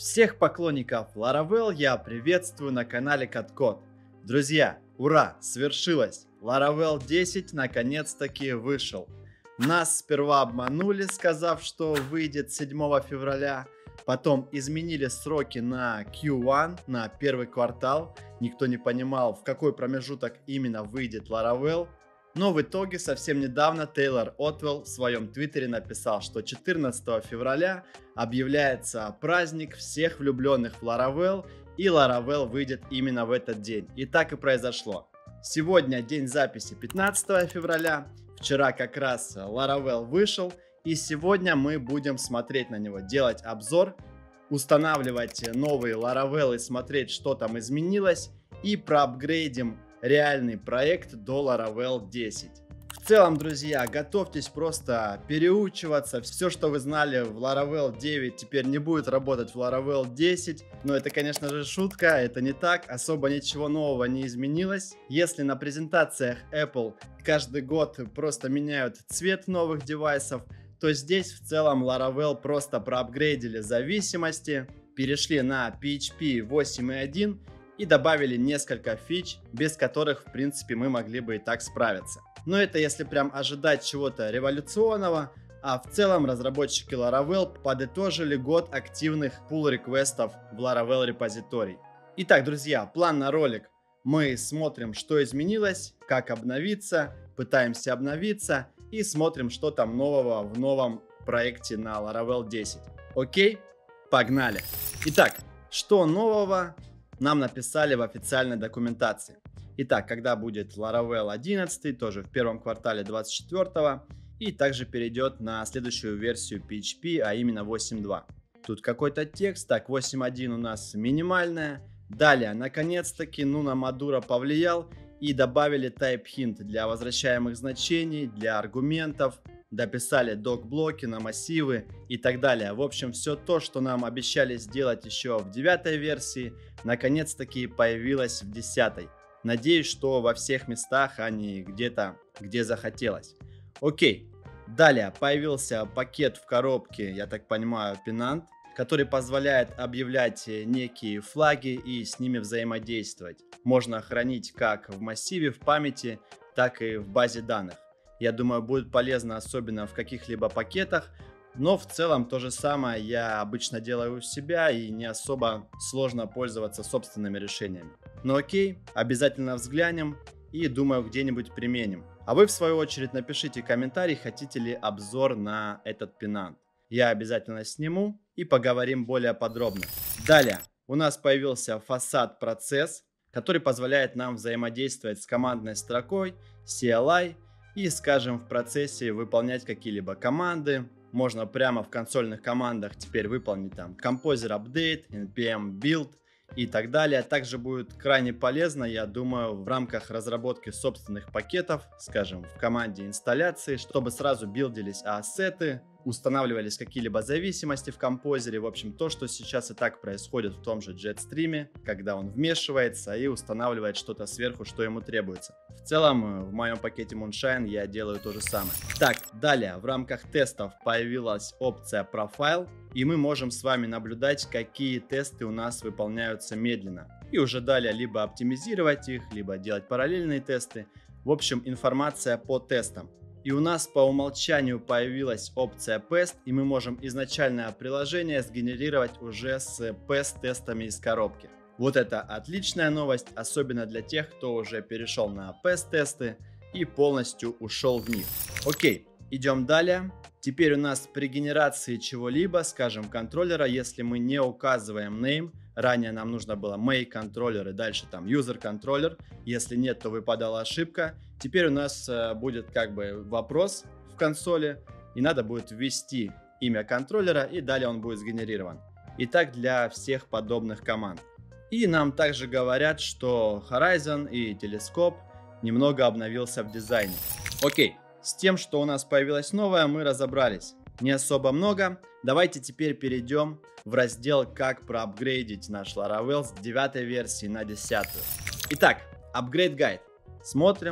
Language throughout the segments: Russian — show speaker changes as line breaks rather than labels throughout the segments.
Всех поклонников Laravel я приветствую на канале CodeCode. Друзья, ура, свершилось! Laravel 10 наконец-таки вышел. Нас сперва обманули, сказав, что выйдет 7 февраля. Потом изменили сроки на Q1, на первый квартал. Никто не понимал, в какой промежуток именно выйдет Laravel. Но в итоге совсем недавно Тейлор Отвелл в своем твиттере написал, что 14 февраля объявляется праздник всех влюбленных в Laravel, и Laravel выйдет именно в этот день. И так и произошло. Сегодня день записи 15 февраля, вчера как раз Laravel вышел, и сегодня мы будем смотреть на него, делать обзор, устанавливать новые Laravel и смотреть, что там изменилось, и проапгрейдим реальный проект до Laravel 10. В целом, друзья, готовьтесь просто переучиваться. Все, что вы знали в Laravel 9, теперь не будет работать в Laravel 10. Но это, конечно же, шутка, это не так. Особо ничего нового не изменилось. Если на презентациях Apple каждый год просто меняют цвет новых девайсов, то здесь в целом Laravel просто проапгрейдили зависимости, перешли на PHP 8.1 и добавили несколько фич, без которых, в принципе, мы могли бы и так справиться. Но это если прям ожидать чего-то революционного, а в целом разработчики Laravel подытожили год активных pull-реквестов в Laravel репозиторий. Итак, друзья, план на ролик. Мы смотрим, что изменилось, как обновиться, пытаемся обновиться и смотрим, что там нового в новом проекте на Laravel 10. Окей? Погнали! Итак, что нового нам написали в официальной документации. Итак, когда будет Laravel 11, тоже в первом квартале 24, и также перейдет на следующую версию PHP, а именно 8.2. Тут какой-то текст, так, 8.1 у нас минимальная. Далее, наконец-таки, Нуна Мадуро повлиял и добавили type hint для возвращаемых значений, для аргументов, дописали док-блоки на массивы и так далее. В общем, все то, что нам обещали сделать еще в 9 версии, наконец-таки появилось в 10. Надеюсь, что во всех местах, а не где-то, где захотелось. Окей. Далее появился пакет в коробке, я так понимаю, Penant, который позволяет объявлять некие флаги и с ними взаимодействовать. Можно хранить как в массиве, в памяти, так и в базе данных. Я думаю, будет полезно, особенно в каких-либо пакетах. Но в целом то же самое я обычно делаю у себя, и не особо сложно пользоваться собственными решениями. Но окей, обязательно взглянем и, думаю, где-нибудь применим. А вы, в свою очередь, напишите комментарий, хотите ли обзор на этот Penant. Я обязательно сниму и поговорим более подробно. Далее у нас появился фасад процесс, который позволяет нам взаимодействовать с командной строкой, CLI, и, скажем, в процессе выполнять какие-либо команды. Можно прямо в консольных командах теперь выполнить там Composer Update, npm Build и так далее. Также будет крайне полезно, я думаю, в рамках разработки собственных пакетов, скажем, в команде инсталляции, чтобы сразу билдились ассеты, устанавливались какие-либо зависимости в композере. В общем, то, что сейчас и так происходит в том же Jetstream, когда он вмешивается и устанавливает что-то сверху, что ему требуется. В целом, в моем пакете Moonshine я делаю то же самое. Так, далее, в рамках тестов появилась опция Profile, и мы можем с вами наблюдать, какие тесты у нас выполняются медленно. И уже далее либо оптимизировать их, либо делать параллельные тесты. В общем, информация по тестам. И у нас по умолчанию появилась опция Pest, и мы можем изначальное приложение сгенерировать уже с Pest-тестами из коробки. Вот это отличная новость, особенно для тех, кто уже перешел на Pest-тесты и полностью ушел в них. Окей, идем далее. Теперь у нас при генерации чего-либо, скажем, контроллера, если мы не указываем name, ранее нам нужно было make контроллер и дальше там user контроллер, если нет, то выпадала ошибка. Теперь у нас будет как бы вопрос в консоли, и надо будет ввести имя контроллера, и далее он будет сгенерирован. И так для всех подобных команд. И нам также говорят, что Horizon и Telescope немного обновился в дизайне. Окей. С тем, что у нас появилось новое, мы разобрались. Не особо много. Давайте теперь перейдем в раздел «Как проапгрейдить наш Laravel с 9 версии на 10». Итак, Upgrade Guide.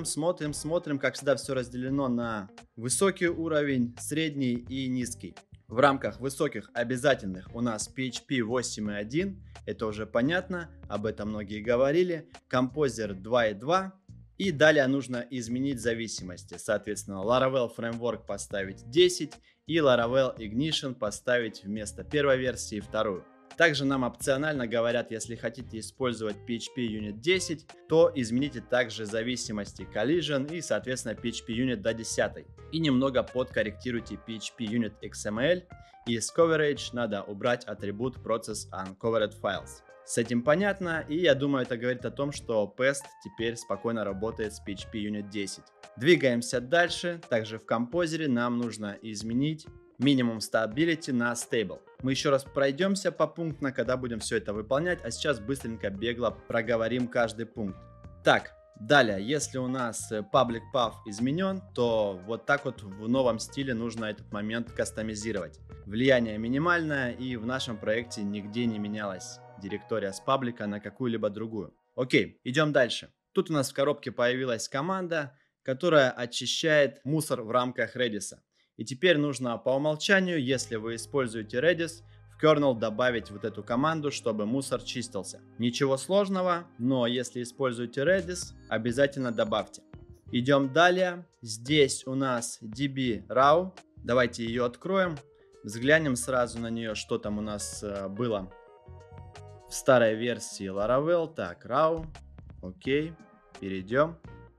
Смотрим, как всегда все разделено на высокий уровень, средний и низкий. В рамках высоких обязательных у нас PHP 8.1, это уже понятно, об этом многие говорили, Composer 2.2. И далее нужно изменить зависимости. Соответственно, Laravel Framework поставить 10 и Laravel Ignition поставить вместо первой версии вторую. Также нам опционально говорят, если хотите использовать PHP Unit 10, то измените также зависимости Collision и, соответственно, PHP Unit до 10. И немного подкорректируйте PHP Unit XML. И из Coverage надо убрать атрибут Process Uncovered Files. С этим понятно, и я думаю, это говорит о том, что Pest теперь спокойно работает с PHP Unit 10. Двигаемся дальше. Также в композере нам нужно изменить Minimum Stability на Stable. Мы еще раз пройдемся попунктно, когда будем все это выполнять, а сейчас быстренько бегло проговорим каждый пункт. Так, далее, если у нас Public Path изменен, то вот так вот в новом стиле нужно этот момент кастомизировать. Влияние минимальное, и в нашем проекте нигде не менялась директория с паблика на какую-либо другую. Окей, идем дальше. Тут у нас в коробке появилась команда, которая очищает мусор в рамках Redis. И теперь нужно по умолчанию, если вы используете Redis, в kernel добавить вот эту команду, чтобы мусор чистился. Ничего сложного, но если используете Redis, обязательно добавьте. Идем далее. Здесь у нас db-raw. Давайте ее откроем. Взглянем сразу на нее, что там у нас было в старой версии Laravel. Так, raw. Окей. Перейдем.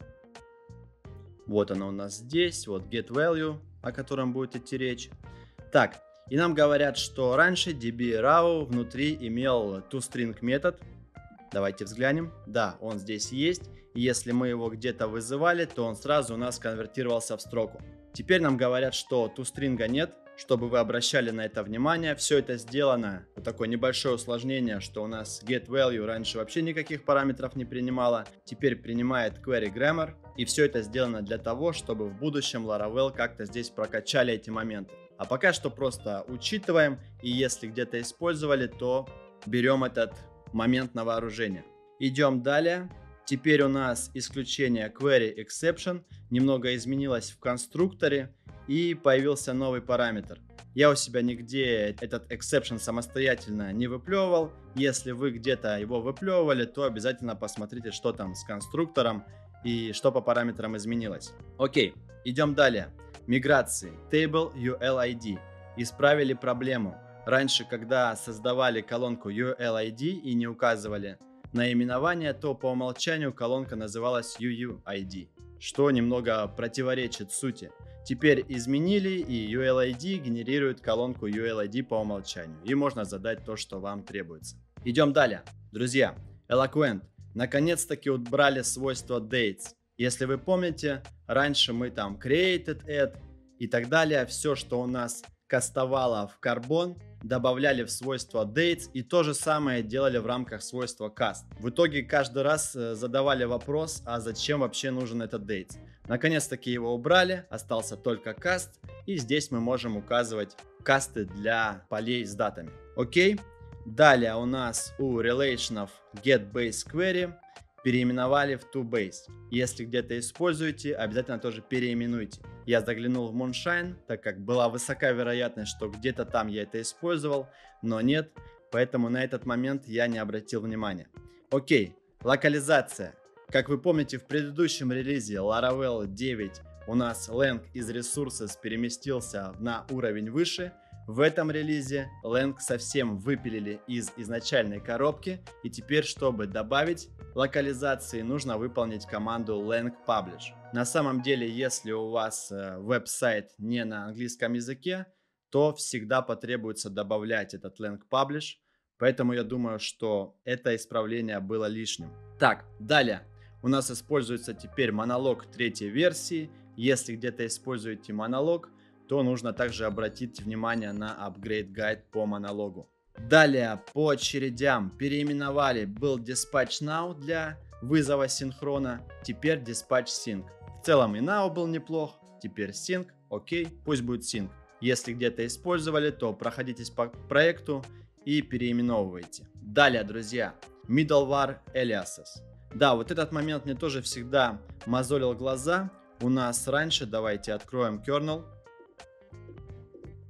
Вот она у нас здесь. Вот getValue, о котором будет идти речь. Так, и нам говорят, что раньше db-raw внутри имел toString метод. Давайте взглянем. Да, он здесь есть. И если мы его где-то вызывали, то он сразу у нас конвертировался в строку. Теперь нам говорят, что toString нет. Чтобы вы обращали на это внимание, все это сделано, вот такое небольшое усложнение, что у нас getValue раньше вообще никаких параметров не принимала, теперь принимает queryGrammar, и все это сделано для того, чтобы в будущем Laravel как-то здесь прокачали эти моменты. А пока что просто учитываем, и если где-то использовали, то берем этот момент на вооружение. Идем далее. Теперь у нас исключение queryException немного изменилось в конструкторе, и появился новый параметр. Я у себя нигде этот exception самостоятельно не выплевывал. Если вы где-то его выплевывали, то обязательно посмотрите, что там с конструктором и что по параметрам изменилось. Окей, идем далее. Миграции. Table ULID. Исправили проблему. Раньше, когда создавали колонку ULID и не указывали наименование, то по умолчанию колонка называлась UUID, что немного противоречит сути. Теперь изменили, и ULID генерирует колонку ULID по умолчанию. И можно задать то, что вам требуется. Идем далее. Друзья, Eloquent. Наконец-таки убрали свойство dates. Если вы помните, раньше мы там created add и так далее. Все, что у нас кастовало в Carbon, добавляли в свойство dates, и то же самое делали в рамках свойства cast. В итоге каждый раз задавали вопрос, а зачем вообще нужен этот dates. Наконец-таки его убрали, остался только cast, и здесь мы можем указывать касты для полей с датами. Окей. Далее у нас у релейшенов getBaseQuery переименовали в toBase. Если где-то используете, обязательно тоже переименуйте. Я заглянул в Moonshine, так как была высока вероятность, что где-то там я это использовал, но нет, поэтому на этот момент я не обратил внимания. Окей, локализация. Как вы помните, в предыдущем релизе Laravel 9 у нас lang из Resources переместился на уровень выше. В этом релизе lang совсем выпилили из изначальной коробки, и теперь, чтобы добавить локализации, нужно выполнить команду lang publish. На самом деле, если у вас веб-сайт не на английском языке, то всегда потребуется добавлять этот lang publish, поэтому я думаю, что это исправление было лишним. Так, далее. У нас используется теперь монолог третьей версии. Если где-то используете монолог, то нужно также обратить внимание на upgrade guide по монологу. Далее по очередям переименовали. Был dispatch now для вызова синхрона, теперь dispatch sync. В целом и now был неплох, теперь sync, окей, пусть будет sync. Если где-то использовали, то проходитесь по проекту и переименовывайте. Далее, друзья, middleware aliases. Да, вот этот момент мне тоже всегда мозолил глаза. У нас раньше, давайте откроем kernel.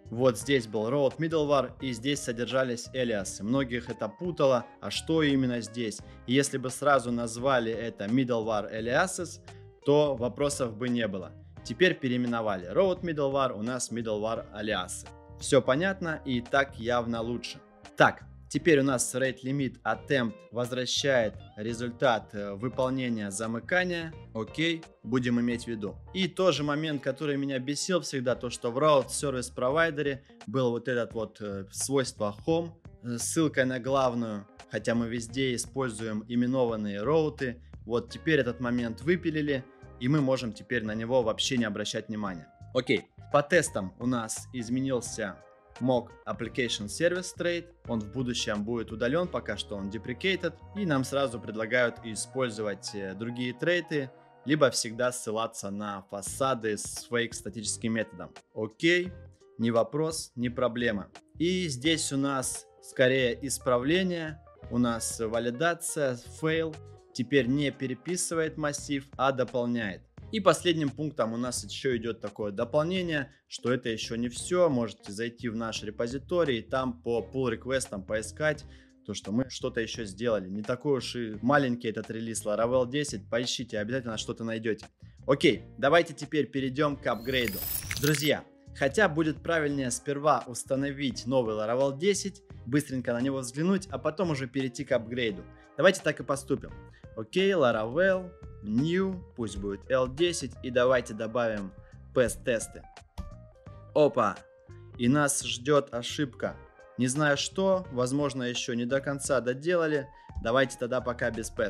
Вот здесь был Road Middleware, и здесь содержались алиасы. Многих это путало, а что именно здесь? И если бы сразу назвали это Middleware Aliases, то вопросов бы не было. Теперь переименовали. Road Middleware, у нас Middleware Aliases. Все понятно и так явно лучше. Так, теперь у нас Rate Limit Attempt возвращает результат выполнения замыкания. Окей, будем иметь в виду. И тоже момент, который меня бесил всегда, то что в Route Service Provider был вот этот вот свойство Home с ссылкой на главную, хотя мы везде используем именованные роуты. Вот теперь этот момент выпилили, и мы можем теперь на него вообще не обращать внимания. Окей, по тестам у нас изменился Mock Application Service Trait, он в будущем будет удален, пока что он deprecated, и нам сразу предлагают использовать другие трейты, либо всегда ссылаться на фасады с fake статическим методом. Окей, не вопрос, не проблема. И здесь у нас скорее исправление, у нас валидация, fail, теперь не переписывает массив, а дополняет. И последним пунктом у нас еще идет такое дополнение, что это еще не все. Можете зайти в наш репозиторий и там по pull requestам поискать, то что мы что-то еще сделали. Не такой уж и маленький этот релиз Laravel 10, поищите, обязательно что-то найдете. Окей, давайте теперь перейдем к апгрейду. Друзья, хотя будет правильнее сперва установить новый Laravel 10, быстренько на него взглянуть, а потом уже перейти к апгрейду. Давайте так и поступим. Окей, Laravel, New, пусть будет L10, и давайте добавим PES-тесты. Опа! И нас ждет ошибка. Не знаю что, возможно еще не до конца доделали. Давайте тогда пока без PES.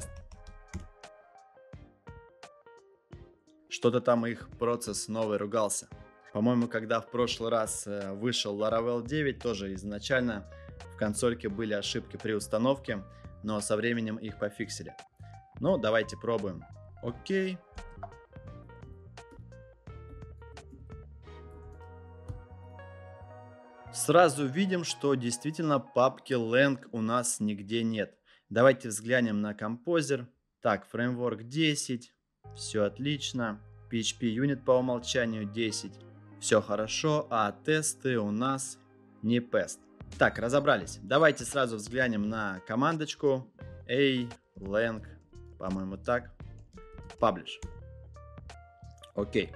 Что-то там их процесс новый ругался. По-моему, когда в прошлый раз вышел Laravel 9, тоже изначально в консольке были ошибки при установке, но со временем их пофиксили. Ну, давайте пробуем. Окей. Сразу видим, что действительно папки Lang у нас нигде нет. Давайте взглянем на композер. Так, фреймворк 10. Все отлично. PHP Unit по умолчанию 10. Все хорошо, а тесты у нас не pest. Так, разобрались. Давайте сразу взглянем на командочку. Lang, по-моему так. Publish. Окей.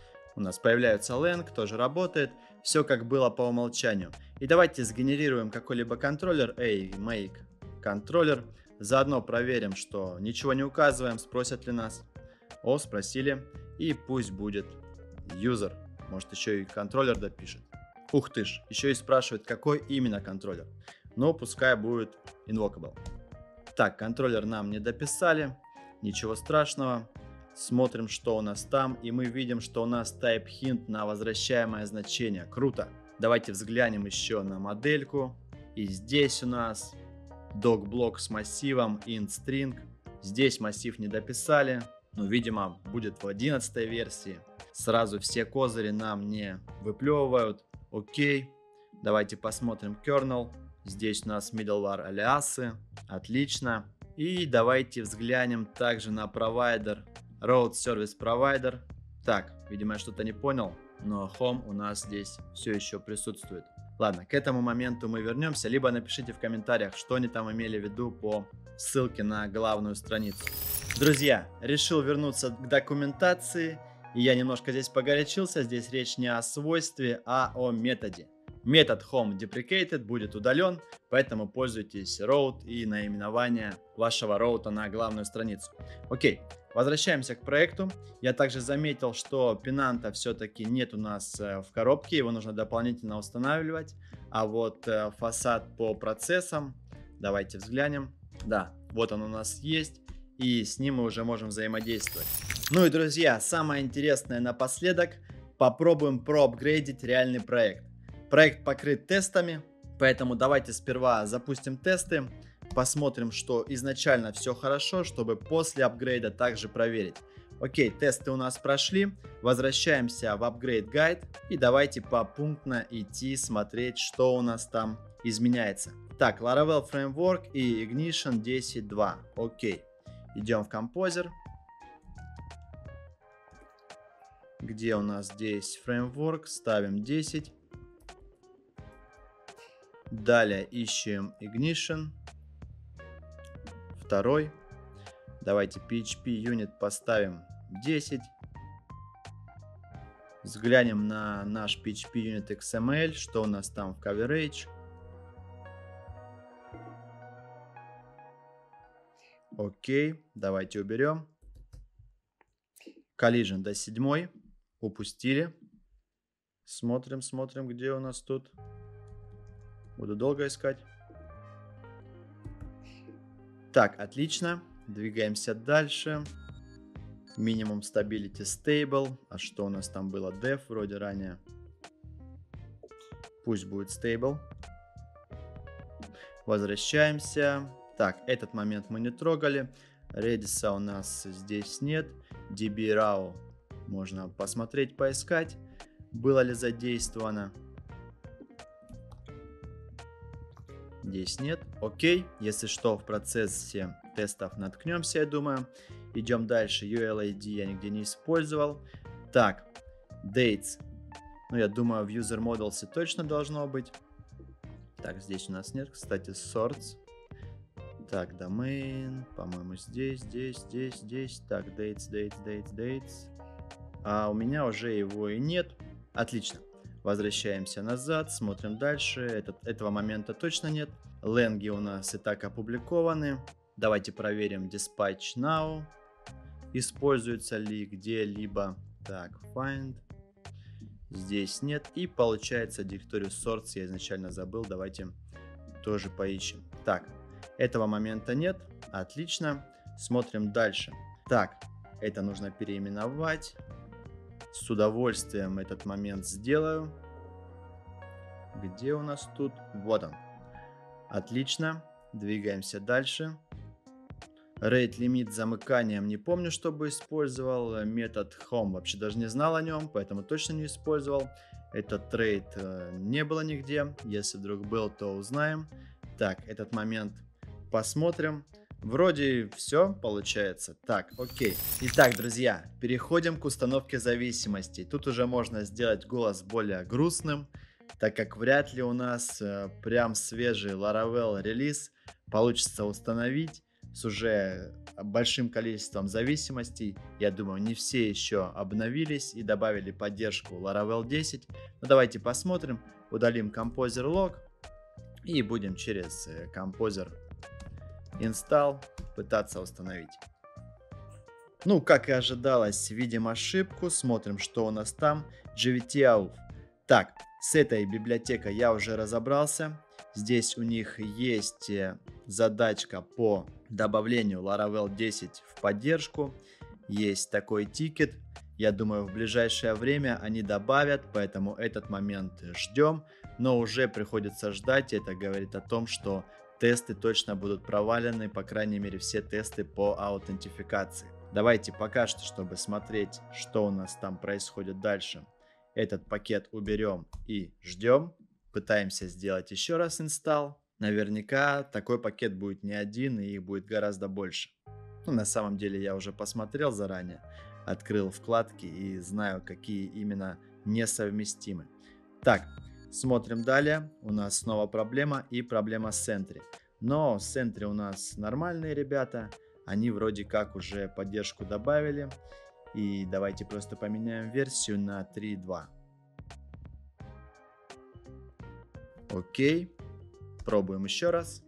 У нас появляется Lang, тоже работает. Все как было по умолчанию. И давайте сгенерируем какой-либо контроллер. Make контроллер. Заодно проверим, что ничего не указываем. Спросят ли нас. О, спросили. И пусть будет user. Может еще и контроллер допишет. Ух ты ж. Еще и спрашивает, какой именно контроллер. Но пускай будет invocable. Так, контроллер нам не дописали. Ничего страшного. Смотрим, что у нас там, и мы видим, что у нас type hint на возвращаемое значение. Круто. Давайте взглянем еще на модельку. И здесь у нас doc-блок с массивом int-string. Здесь массив не дописали, но, видимо, будет в 11 версии. Сразу все козыри нам не выплевывают. Окей. Давайте посмотрим kernel. Здесь у нас middleware алиасы. Отлично. И давайте взглянем также на провайдер. Road Service Provider. Так, видимо, я что-то не понял, но Home у нас здесь все еще присутствует. Ладно, к этому моменту мы вернемся, либо напишите в комментариях, что они там имели в виду по ссылке на главную страницу. Друзья, решил вернуться к документации, и я немножко здесь погорячился. Здесь речь не о свойстве, а о методе. Метод Home Deprecated будет удален, поэтому пользуйтесь route и наименование вашего роута на главную страницу. Окей. Возвращаемся к проекту. Я также заметил, что пенанта все-таки нет у нас в коробке, его нужно дополнительно устанавливать. А вот фасад по процессам, давайте взглянем. Да, вот он у нас есть, и с ним мы уже можем взаимодействовать. Ну и, друзья, самое интересное напоследок, попробуем проапгрейдить реальный проект. Проект покрыт тестами, поэтому давайте сперва запустим тесты. Посмотрим, что изначально все хорошо, чтобы после апгрейда также проверить. Окей, тесты у нас прошли. Возвращаемся в Upgrade Guide. И давайте попунктно идти смотреть, что у нас там изменяется. Так, Laravel Framework и Ignition 10.2. Окей. Идем в Composer. Где у нас здесь Framework? Ставим 10. Далее ищем Ignition. Второй. Давайте PHP Unit поставим 10. Взглянем на наш PHP Unit XML, что у нас там в Coverage. Окей, давайте уберем. Collision до 7. Упустили. Смотрим, смотрим, где у нас тут. Буду долго искать. Так, отлично. Двигаемся дальше. Минимум Stability Stable. А что у нас там было? Def вроде ранее. Пусть будет Stable. Возвращаемся. Так, этот момент мы не трогали. Redis у нас здесь нет. DB-RAW можно посмотреть, поискать, было ли задействовано. Здесь нет. Окей. Если что, в процессе тестов наткнемся, я думаю. Идем дальше. ULID я нигде не использовал. Так, Dates. Ну, я думаю, в User Models точно должно быть. Так, здесь у нас нет. Кстати, Sorts. Так, Domain. По-моему, здесь. Так, Dates. А у меня уже его и нет. Отлично. Возвращаемся назад, смотрим дальше. Этого момента точно нет. Ленги у нас и так опубликованы. Давайте проверим Dispatch Now. Используется ли где-либо. Так, Find. Здесь нет. И получается директорию Source я изначально забыл. Давайте тоже поищем. Так, этого момента нет. Отлично. Смотрим дальше. Так, это нужно переименовать. С удовольствием этот момент сделаю. Где у нас тут? Вот он. Отлично. Двигаемся дальше. Rate лимит замыканием не помню, чтобы использовал. Метод Home вообще даже не знал о нем, поэтому точно не использовал. Этот трейд не было нигде. Если вдруг был, то узнаем. Так, этот момент посмотрим. Вроде все получается. Так, окей. Итак, друзья, переходим к установке зависимостей. Тут уже можно сделать голос более грустным, так как вряд ли у нас прям свежий Laravel релиз получится установить с уже большим количеством зависимостей. Я думаю, не все еще обновились и добавили поддержку Laravel 10. Но давайте посмотрим. Удалим Composer Log и будем через Composer Install пытаться установить. Ну, как и ожидалось, видим ошибку. Смотрим, что у нас там. GVT-AUF. Так, с этой библиотекой я уже разобрался. Здесь у них есть задачка по добавлению Laravel 10 в поддержку. Есть такой тикет. Я думаю, в ближайшее время они добавят, поэтому этот момент ждем. Но уже приходится ждать. Это говорит о том, что тесты точно будут провалены, по крайней мере все тесты по аутентификации. Давайте пока что, чтобы смотреть, что у нас там происходит дальше, этот пакет уберем и ждем. Пытаемся сделать еще раз install. Наверняка такой пакет будет не один и их будет гораздо больше. Ну, на самом деле я уже посмотрел заранее, открыл вкладки и знаю, какие именно несовместимы. Так. Смотрим далее. У нас снова проблема и проблема с Sentry. Но Sentry у нас нормальные ребята. Они вроде как уже поддержку добавили. И давайте просто поменяем версию на 3.2. Окей. Пробуем еще раз.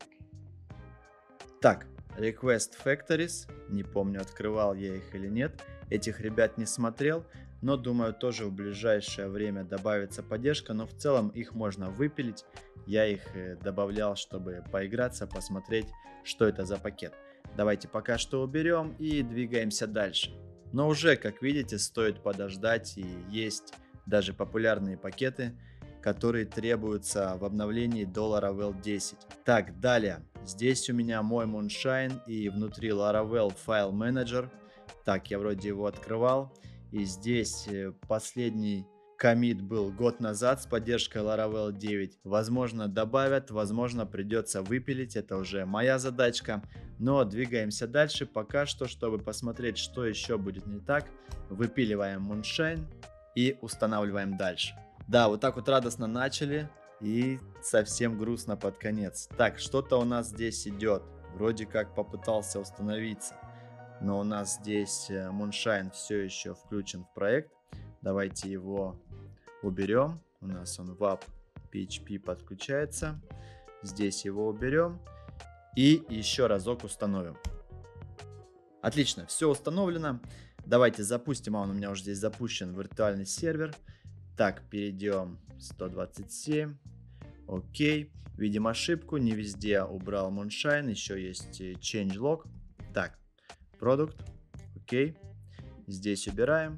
Так, Request Factories. Не помню, открывал я их или нет. Этих ребят не смотрел. Но думаю, тоже в ближайшее время добавится поддержка. Но в целом их можно выпилить. Я их добавлял, чтобы поиграться, посмотреть, что это за пакет. Давайте пока что уберем и двигаемся дальше. Но уже, как видите, стоит подождать. И есть даже популярные пакеты, которые требуются в обновлении до Laravel 10. Так, далее. Здесь у меня мой Moonshine и внутри Laravel File Manager. Так, я вроде его открывал. И здесь последний коммит был год назад с поддержкой Laravel 9. Возможно, добавят, возможно, придется выпилить. Это уже моя задачка. Но двигаемся дальше. Пока что, чтобы посмотреть, что еще будет не так, выпиливаем Moonshine и устанавливаем дальше. Да, вот так вот радостно начали. И совсем грустно под конец. Так, что-то у нас здесь идет. Вроде как попытался установиться. Но у нас здесь Moonshine все еще включен в проект. Давайте его уберем. У нас он в app PHP подключается. Здесь его уберем. И еще разок установим. Отлично, все установлено. Давайте запустим. Он у меня уже здесь запущен, виртуальный сервер. Так, перейдем 127. Окей. Видим ошибку. Не везде убрал Moonshine. Еще есть changelog. Так, продукт. Окей. Здесь убираем.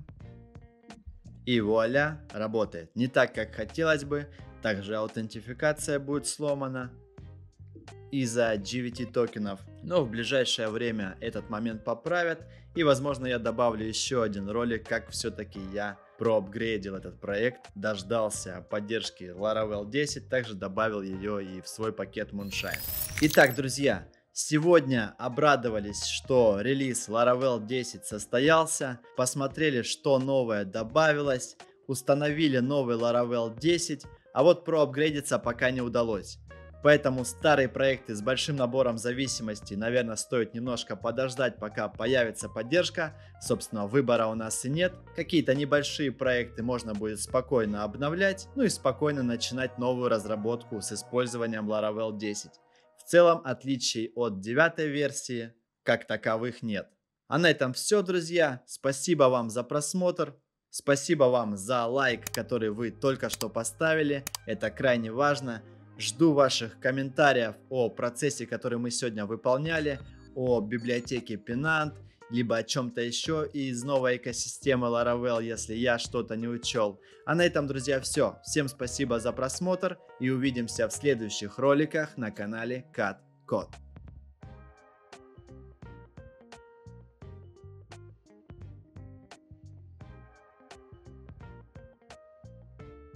И вуаля, работает. Не так, как хотелось бы. Также аутентификация будет сломана из-за GVT токенов. Но в ближайшее время этот момент поправят. И возможно я добавлю еще один ролик, как все-таки я проапгрейдил этот проект. Дождался поддержки Laravel 10. Также добавил ее и в свой пакет Moonshine. Итак, друзья. Сегодня обрадовались, что релиз Laravel 10 состоялся, посмотрели, что новое добавилось, установили новый Laravel 10, а вот проапгрейдиться пока не удалось. Поэтому старые проекты с большим набором зависимостей, наверное, стоит немножко подождать, пока появится поддержка. Собственно, выбора у нас и нет. Какие-то небольшие проекты можно будет спокойно обновлять, ну и спокойно начинать новую разработку с использованием Laravel 10. В целом отличий от 9 версии как таковых нет. А на этом все, друзья. Спасибо вам за просмотр. Спасибо вам за лайк, который вы только что поставили. Это крайне важно. Жду ваших комментариев о процессе, который мы сегодня выполняли, о библиотеке Pinant, либо о чем-то еще из новой экосистемы Laravel, если я что-то не учел. А на этом, друзья, все. Всем спасибо за просмотр и увидимся в следующих роликах на канале Cat Code.